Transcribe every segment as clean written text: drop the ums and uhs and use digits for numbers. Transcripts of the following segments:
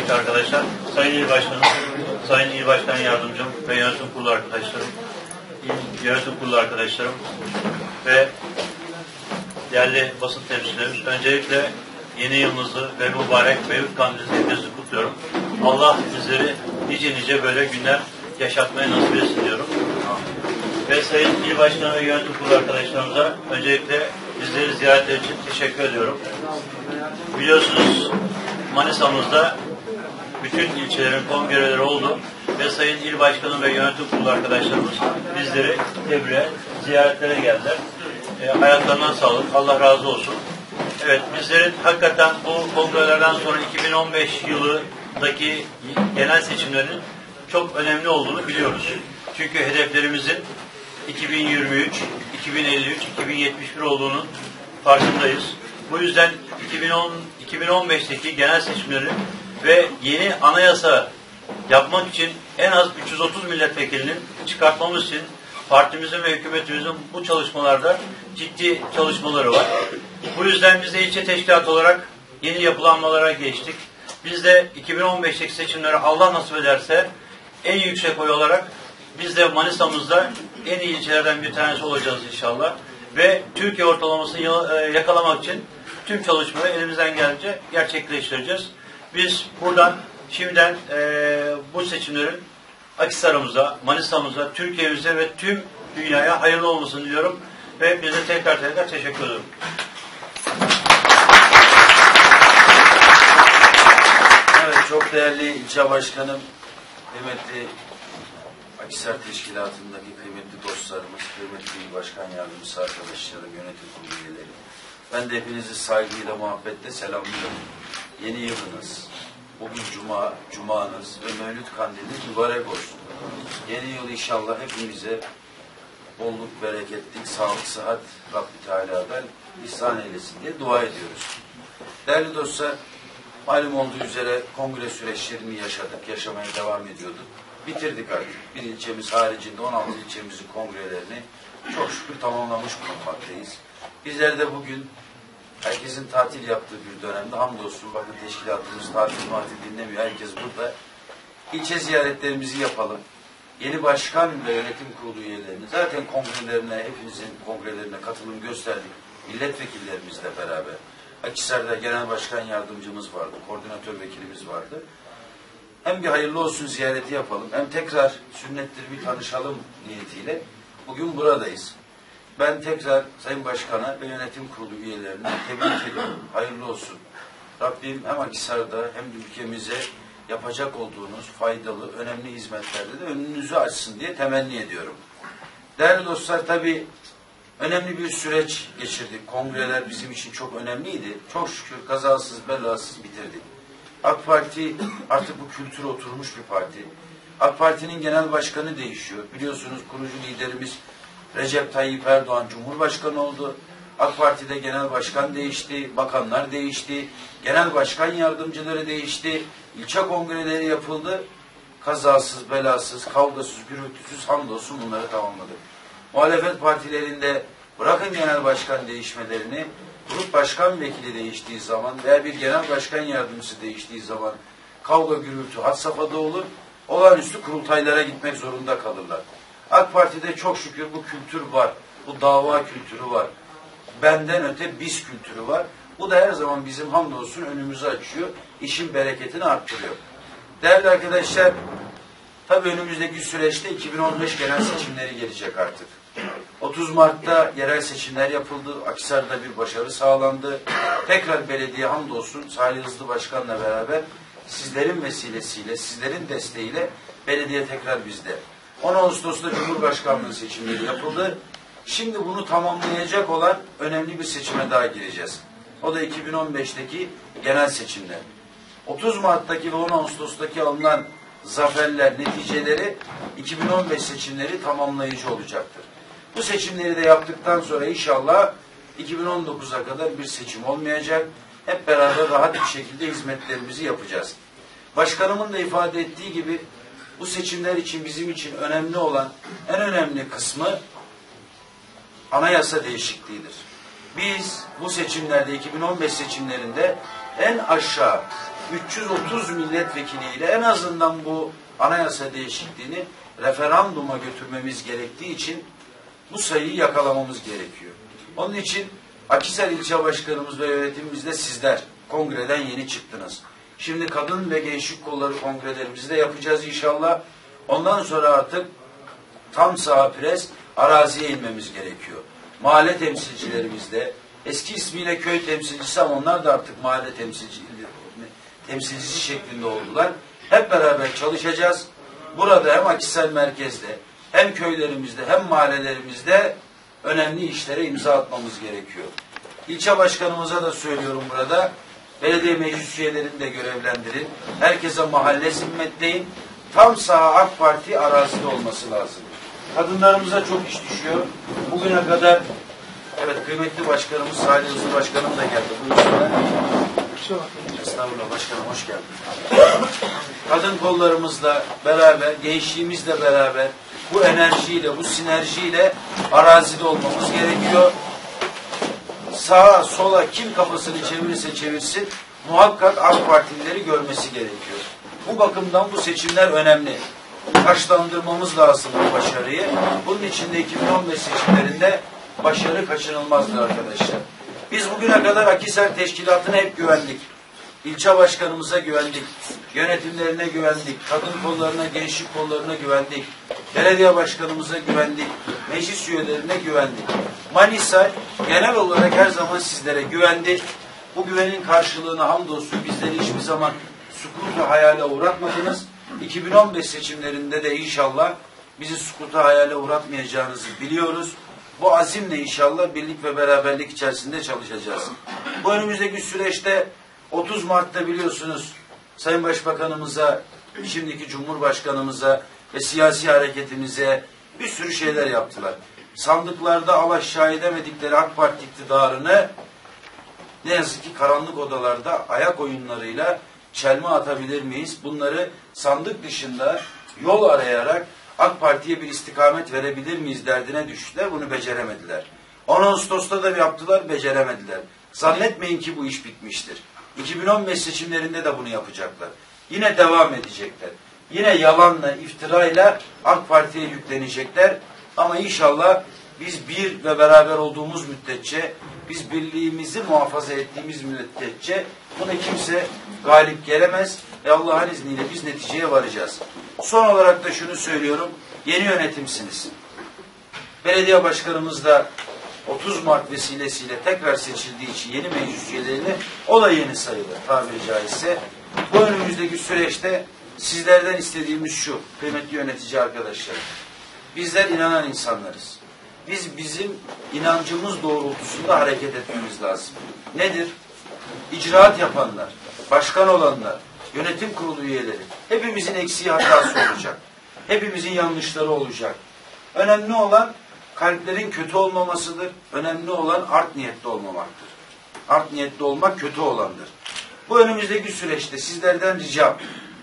Evet arkadaşlar, Sayın İl Başkanım, Sayın İl Başkan Yardımcım ve yönetim kurulu arkadaşlarım, yönetim kurulu arkadaşlarım ve değerli basın temsilcilerimiz, öncelikle yeni yılınızı ve mübarek Mevlüt Kandilinizi hepinizi kutluyorum. Allah bizleri nice böyle günler yaşatmaya nasip etsin diyorum. Ve Sayın İl Başkanı ve yönetim kurulu arkadaşlarımıza öncelikle bizleri ziyaretleri için teşekkür ediyorum. Biliyorsunuz Manisa'mızda bütün ilçelerin kongreleri oldu ve Sayın İl Başkanı ve yönetim kurulu arkadaşlarımız bizleri tebriğe, ziyaretlere geldiler. Hayatlarından sağlık, Allah razı olsun. Evet, bizlerin hakikaten bu kongrelerden sonra 2015 yılındaki genel seçimlerin çok önemli olduğunu biliyoruz. Çünkü hedeflerimizin 2023, 2053, 2071 olduğunun farkındayız. Bu yüzden 2015'teki genel seçimleri ve yeni anayasa yapmak için en az 330 milletvekilinin çıkartmamız için partimizin ve hükümetimizin bu çalışmalarda ciddi çalışmaları var. Bu yüzden biz de ilçe teşkilatı olarak yeni yapılanmalara geçtik. Biz de 2015'teki seçimlere Allah nasip ederse en yüksek oy olarak biz de Manisa'mızda en iyi ilçelerden bir tanesi olacağız inşallah. Ve Türkiye ortalamasını yakalamak için tüm çalışmaları elimizden gelince gerçekleştireceğiz. Biz buradan şimdiden bu seçimlerin Akhisar'ımıza, Manisa'mıza, Türkiye'mize ve tüm dünyaya hayırlı olmasını diliyorum. Ve bize tekrar teşekkür ederim. Evet, çok değerli ilçe başkanım, kıymetli Akhisar Teşkilatı'ndaki kıymetli dostlarımız, kıymetli il başkan yardımcısı arkadaşlarım, yönetim kurulu üyeleri. Ben de hepinizi saygıyla, muhabbetle selamlıyorum. Yeni yılınız, bugün cumanız ve Mevlüt Kandiliniz mübarek olsun. Yeni yıl inşallah hepimize bolluk, bereketlik, sağlık, sıhhat Rabbi Teala'dan ihsan eylesin diye dua ediyoruz. Değerli dostlar, malum olduğu üzere kongre süreçlerini yaşadık, yaşamaya devam ediyorduk. Bitirdik artık. Bir ilçemiz haricinde 16 ilçemizin kongrelerini çok şükür tamamlamış bulunmaktayız. Bizler de bugün herkesin tatil yaptığı bir dönemde hamdolsun bakın teşkilatımız tatil dinlemiyor. Herkes burada. İlçe ziyaretlerimizi yapalım. Yeni başkan ve yönetim kurulu üyelerini zaten kongrelerine, hepinizin kongrelerine katılım gösterdik. Milletvekillerimizle beraber. Akhisar'da genel başkan yardımcımız vardı, koordinatör vekilimiz vardı. Hem bir hayırlı olsun ziyareti yapalım, hem tekrar sünnettir bir tanışalım niyetiyle bugün buradayız. Ben tekrar Sayın Başkan'a ve yönetim kurulu üyelerine tebrik ediyorum. Hayırlı olsun. Rabbim hem Akhisar'da hem de ülkemize yapacak olduğunuz faydalı, önemli hizmetlerde de önünüzü açsın diye temenni ediyorum. Değerli dostlar, tabii önemli bir süreç geçirdik. Kongreler bizim için çok önemliydi. Çok şükür kazasız belasız bitirdik. AK Parti artık bu kültüre oturmuş bir parti. AK Parti'nin genel başkanı değişiyor. Biliyorsunuz kurucu liderimiz Recep Tayyip Erdoğan Cumhurbaşkanı oldu. AK Parti'de genel başkan değişti, bakanlar değişti, genel başkan yardımcıları değişti, ilçe kongreleri yapıldı. Kazasız, belasız, kavgasız, gürültüsüz hamdolsun bunları tamamladık. Muhalefet partilerinde bırakın genel başkan değişmelerini, grup başkan vekili değiştiği zaman veya bir genel başkan yardımcısı değiştiği zaman kavga, gürültü had safhada olur, olağanüstü kurultaylara gitmek zorunda kalırlar. AK Parti'de çok şükür bu kültür var, bu dava kültürü var. Benden öte biz kültürü var. Bu da her zaman bizim hamdolsun önümüzü açıyor, işin bereketini arttırıyor. Değerli arkadaşlar, tabii önümüzdeki süreçte 2015 genel seçimleri gelecek artık. 30 Mart'ta yerel seçimler yapıldı. Akhisar'da bir başarı sağlandı. Tekrar belediye hamdolsun Salih Hızlı Başkan'la beraber sizlerin vesilesiyle, sizlerin desteğiyle belediye tekrar bizde. 10 Ağustos'ta Cumhurbaşkanlığı seçimleri yapıldı. Şimdi bunu tamamlayacak olan önemli bir seçime daha gireceğiz. O da 2015'teki genel seçimler. 30 Mart'taki ve 10 Ağustos'taki alınan zaferler, neticeleri 2015 seçimleri tamamlayıcı olacaktır. Bu seçimleri de yaptıktan sonra inşallah 2019'a kadar bir seçim olmayacak. Hep beraber rahat bir şekilde hizmetlerimizi yapacağız. Başkanımın da ifade ettiği gibi bu seçimler için bizim için önemli olan en önemli kısmı anayasa değişikliğidir. Biz bu seçimlerde 2015 seçimlerinde en aşağı 330 milletvekiliyle en azından bu anayasa değişikliğini referanduma götürmemiz gerektiği için bu sayıyı yakalamamız gerekiyor. Onun için Akhisar İlçe Başkanımız ve yönetimimizde sizler kongreden yeni çıktınız. Şimdi kadın ve gençlik kolları kongrelerimizi de yapacağız inşallah. Ondan sonra artık tam saha pres araziye inmemiz gerekiyor. Mahalle temsilcilerimiz de eski ismiyle köy temsilcisi ama onlar da artık mahalle temsilcisi şeklinde oldular. Hep beraber çalışacağız. Burada hem Akhisar merkezde hem köylerimizde hem mahallelerimizde önemli işlere imza atmamız gerekiyor. İlçe başkanımıza da söylüyorum burada. Belediye meclis üyelerini de görevlendirin. Herkese mahalle zimmetleyin. Tam saha AK Parti arazide olması lazım. Kadınlarımıza çok iş düşüyor. Bugüne kadar evet kıymetli başkanımız Salih Hızlı Başkanım da geldi. Buyursunlar. Estağfurullah başkanım hoş geldin. Kadın kollarımızla beraber, gençliğimizle beraber bu enerjiyle, bu sinerjiyle arazide olmamız gerekiyor. Sağa, sola kim kafasını çevirirse çevirsin muhakkak AK Partilileri görmesi gerekiyor. Bu bakımdan bu seçimler önemli. Taşlandırmamız lazım bu başarıyı. Bunun için de 2015 seçimlerinde başarı kaçınılmazdır arkadaşlar. Biz bugüne kadar Akhisar Teşkilatı'na hep güvendik. İlçe başkanımıza güvendik. Yönetimlerine güvendik. Kadın kollarına, gençlik kollarına güvendik. Belediye başkanımıza güvendik. Meclis üyelerine güvendik. Manisa genel olarak her zaman sizlere güvendi. Bu güvenin karşılığını hamdolsun bizleri hiçbir zaman sukut ve hayale uğratmadınız. 2015 seçimlerinde de inşallah bizi sukuta hayale uğratmayacağınızı biliyoruz. Bu azimle inşallah birlik ve beraberlik içerisinde çalışacağız. Bu önümüzdeki süreçte 30 Mart'ta biliyorsunuz Sayın Başbakanımıza, şimdiki Cumhurbaşkanımıza ve siyasi hareketimize bir sürü şeyler yaptılar. Sandıklarda alaşağı edemedikleri AK Parti iktidarını ne yazık ki karanlık odalarda ayak oyunlarıyla çelme atabilir miyiz? Bunları sandık dışında yol arayarak AK Parti'ye bir istikamet verebilir miyiz derdine düştüler. Bunu beceremediler. 10 Ağustos'ta da yaptılar, beceremediler. Zannetmeyin ki bu iş bitmiştir. 2015 seçimlerinde de bunu yapacaklar. Yine devam edecekler. Yine yalanla, iftirayla AK Parti'ye yüklenecekler. Ama inşallah biz bir ve beraber olduğumuz müddetçe, biz birliğimizi muhafaza ettiğimiz müddetçe buna kimse galip gelemez ve Allah'ın izniyle biz neticeye varacağız. Son olarak da şunu söylüyorum, yeni yönetimsiniz. Belediye başkanımız da 30 Mart vesilesiyle tekrar seçildiği için yeni meclis üyelerini o da yeni sayılır tabiri caizse. Bu önümüzdeki süreçte sizlerden istediğimiz şu kıymetli yönetici arkadaşlar. Bizler inanan insanlarız. Bizim inancımız doğrultusunda hareket etmemiz lazım. Nedir? İcraat yapanlar, başkan olanlar, yönetim kurulu üyeleri hepimizin eksiği hatası olacak. Hepimizin yanlışları olacak. Önemli olan kalplerin kötü olmamasıdır. Önemli olan art niyetli olmamaktır. Art niyetli olmak kötü olandır. Bu önümüzdeki süreçte sizlerden ricam,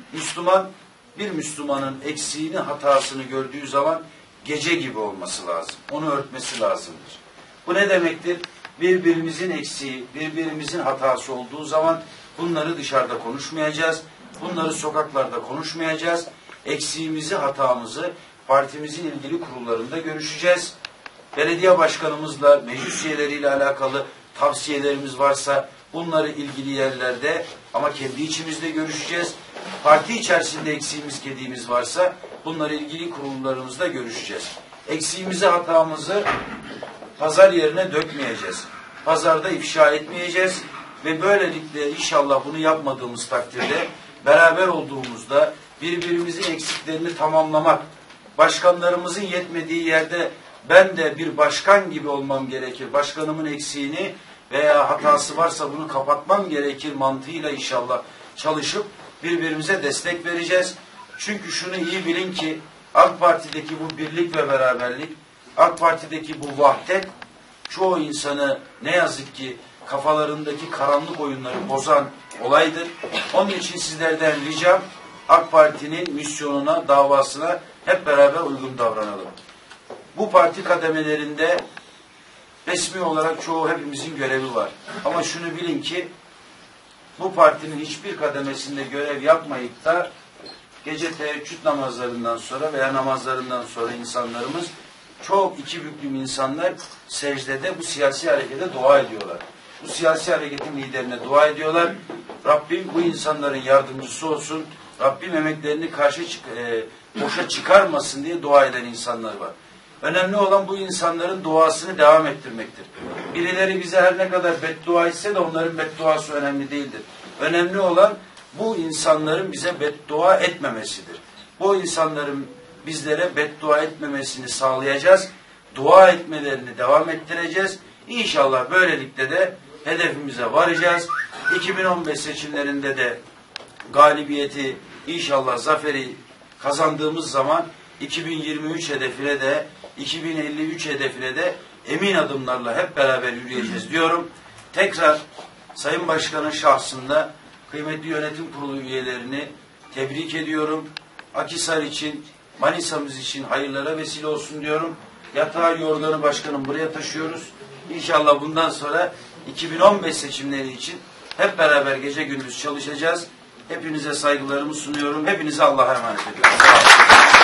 bir Müslümanın eksiğini, hatasını gördüğü zaman gece gibi olması lazım. Onu örtmesi lazımdır. Bu ne demektir? Birbirimizin eksiği, birbirimizin hatası olduğu zaman bunları dışarıda konuşmayacağız. Bunları sokaklarda konuşmayacağız. Eksiğimizi, hatamızı partimizin ilgili kurullarında görüşeceğiz. Belediye başkanımızla, meclis üyeleriyle alakalı tavsiyelerimiz varsa bunları ilgili yerlerde ama kendi içimizde görüşeceğiz. Parti içerisinde eksiğimiz, gediğimiz varsa bunları ilgili kurullarımızda görüşeceğiz. Eksiğimizi, hatamızı pazar yerine dökmeyeceğiz. Pazarda ifşa etmeyeceğiz ve böylelikle inşallah bunu yapmadığımız takdirde beraber olduğumuzda birbirimizin eksiklerini tamamlamak, başkanlarımızın yetmediği yerde ben de bir başkan gibi olmam gerekir. Başkanımın eksiğini veya hatası varsa bunu kapatmam gerekir mantığıyla inşallah çalışıp birbirimize destek vereceğiz. Çünkü şunu iyi bilin ki AK Parti'deki bu birlik ve beraberlik, AK Parti'deki bu vahdet çoğu insanı ne yazık ki kafalarındaki karanlık oyunları bozan olaydır. Onun için sizlerden ricam AK Parti'nin misyonuna, davasına hep beraber uygun davranalım. Bu parti kademelerinde resmi olarak çoğu hepimizin görevi var. Ama şunu bilin ki bu partinin hiçbir kademesinde görev yapmayıp da gece teheccüd namazlarından sonra veya namazlarından sonra insanlarımız, çok iki büklüm insanlar secdede bu siyasi harekete dua ediyorlar. Bu siyasi hareketin liderine dua ediyorlar. Rabbim bu insanların yardımcısı olsun. Rabbim emeklerini boşa çıkarmasın diye dua eden insanlar var. Önemli olan bu insanların duasını devam ettirmektir. Birileri bize her ne kadar beddua etse de onların bedduası önemli değildir. Önemli olan bu insanların bize beddua etmemesidir. Bu insanların bizlere beddua etmemesini sağlayacağız. Dua etmelerini devam ettireceğiz. İnşallah böylelikle de hedefimize varacağız. 2015 seçimlerinde de galibiyeti, inşallah zaferi kazandığımız zaman 2023 hedefine de 2053 hedefine de emin adımlarla hep beraber yürüyeceğiz diyorum. Tekrar Sayın Başkan'ın şahsında kıymetli yönetim kurulu üyelerini tebrik ediyorum. Akhisar için, Manisa'mız için hayırlara vesile olsun diyorum. Yatağı yorganı başkanım buraya taşıyoruz. İnşallah bundan sonra 2015 seçimleri için hep beraber gece gündüz çalışacağız. Hepinize saygılarımı sunuyorum. Hepinize Allah'a emanet ediyorum. Sağ olun.